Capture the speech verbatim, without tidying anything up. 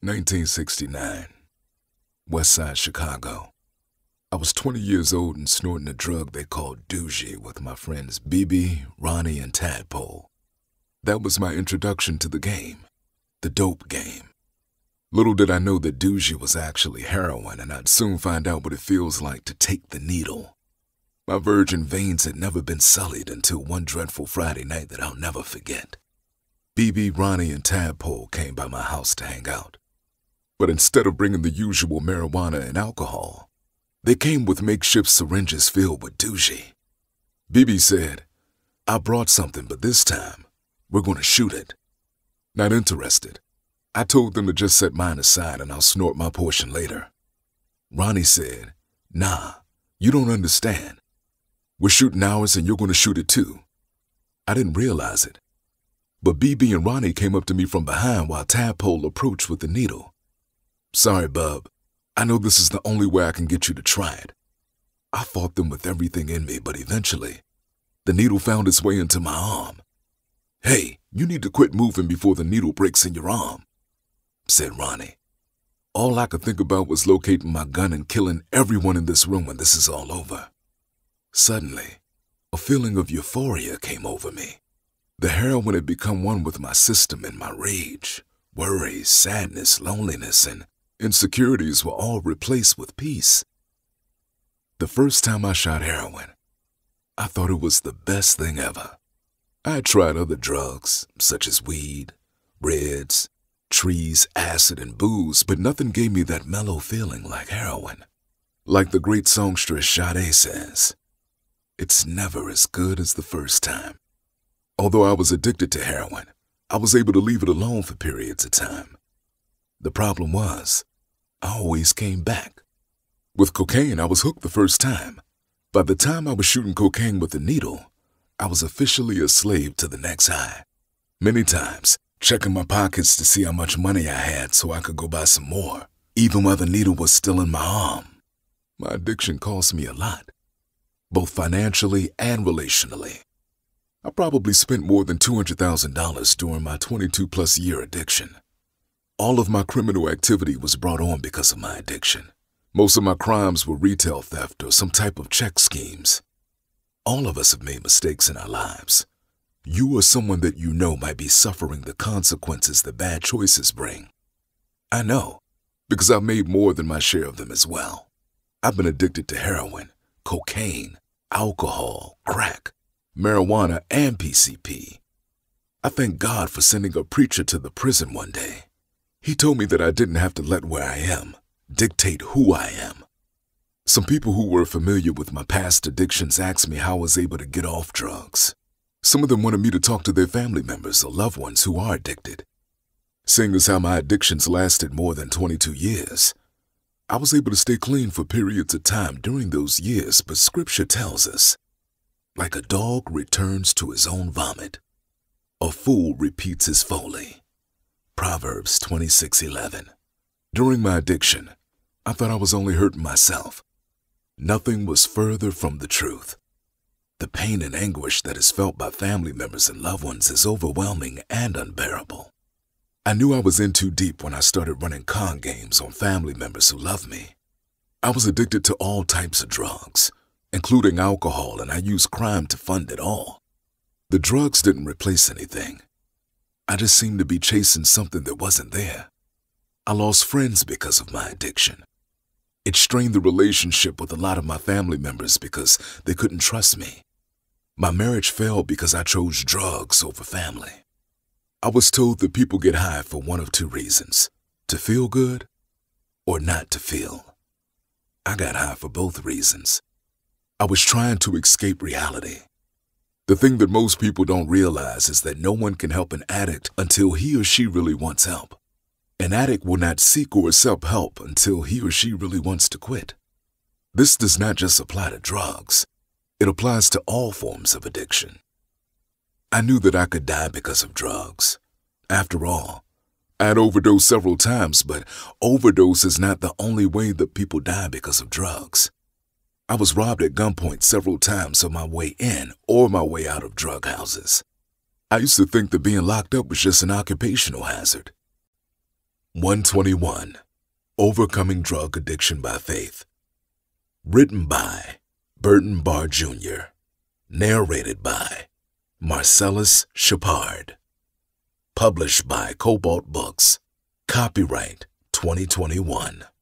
nineteen sixty-nine, West Side Chicago. I was twenty years old and snorting a drug they called doogie with my friends B B, Ronnie, and Tadpole. That was my introduction to the game, the dope game. Little did I know that doogie was actually heroin, and I'd soon find out what it feels like to take the needle. My virgin veins had never been sullied until one dreadful Friday night that I'll never forget. B B, Ronnie, and Tadpole came by my house to hang out. But instead of bringing the usual marijuana and alcohol, they came with makeshift syringes filled with doogie. B B said, "I brought something, but this time, we're going to shoot it." Not interested. I told them to just set mine aside and I'll snort my portion later. Ronnie said, "Nah, you don't understand. We're shooting ours and you're going to shoot it too." I didn't realize it. But B B and Ronnie came up to me from behind while Tadpole approached with the needle. "Sorry, bub. I know this is the only way I can get you to try it." I fought them with everything in me, but eventually, the needle found its way into my arm. "Hey, you need to quit moving before the needle breaks in your arm," said Ronnie. All I could think about was locating my gun and killing everyone in this room when this is all over. Suddenly, a feeling of euphoria came over me. The heroin had become one with my system, and my rage, worries, sadness, loneliness, and insecurities were all replaced with peace. The first time I shot heroin, I thought it was the best thing ever. I had tried other drugs, such as weed, reds, trees, acid, and booze, but nothing gave me that mellow feeling like heroin. Like the great songstress Sade says, "It's never as good as the first time." Although I was addicted to heroin, I was able to leave it alone for periods of time. The problem was, I always came back. With cocaine, I was hooked the first time. By the time I was shooting cocaine with a needle, I was officially a slave to the next high. Many times, checking my pockets to see how much money I had so I could go buy some more, even while the needle was still in my arm. My addiction cost me a lot, both financially and relationally. I probably spent more than two hundred thousand dollars during my twenty-two plus year addiction. All of my criminal activity was brought on because of my addiction. Most of my crimes were retail theft or some type of check schemes. All of us have made mistakes in our lives. You or someone that you know might be suffering the consequences that bad choices bring. I know, because I've made more than my share of them as well. I've been addicted to heroin, cocaine, alcohol, crack, marijuana, and P C P. I thank God for sending a preacher to the prison one day. He told me that I didn't have to let where I am dictate who I am. Some people who were familiar with my past addictions asked me how I was able to get off drugs. Some of them wanted me to talk to their family members or loved ones who are addicted. Seeing as how my addictions lasted more than twenty-two years, I was able to stay clean for periods of time during those years, but Scripture tells us, like a dog returns to his own vomit, a fool repeats his folly. Proverbs twenty-six eleven. During my addiction, I thought I was only hurting myself. Nothing was further from the truth. The pain and anguish that is felt by family members and loved ones is overwhelming and unbearable. I knew I was in too deep when I started running con games on family members who loved me. I was addicted to all types of drugs, including alcohol, and I used crime to fund it all. The drugs didn't replace anything. I just seemed to be chasing something that wasn't there. I lost friends because of my addiction. It strained the relationship with a lot of my family members because they couldn't trust me. My marriage failed because I chose drugs over family. I was told that people get high for one of two reasons, to feel good or not to feel. I got high for both reasons. I was trying to escape reality. The thing that most people don't realize is that no one can help an addict until he or she really wants help. An addict will not seek or accept help until he or she really wants to quit. This does not just apply to drugs. It applies to all forms of addiction. I knew that I could die because of drugs. After all, I had overdosed several times, but overdose is not the only way that people die because of drugs. I was robbed at gunpoint several times on my way in or my way out of drug houses. I used to think that being locked up was just an occupational hazard. one twenty-one, Overcoming Drug Addiction by Faith. Written by Burton Barr Junior Narrated by Marcellus Shepard. Published by Cobalt Books. Copyright twenty twenty-one.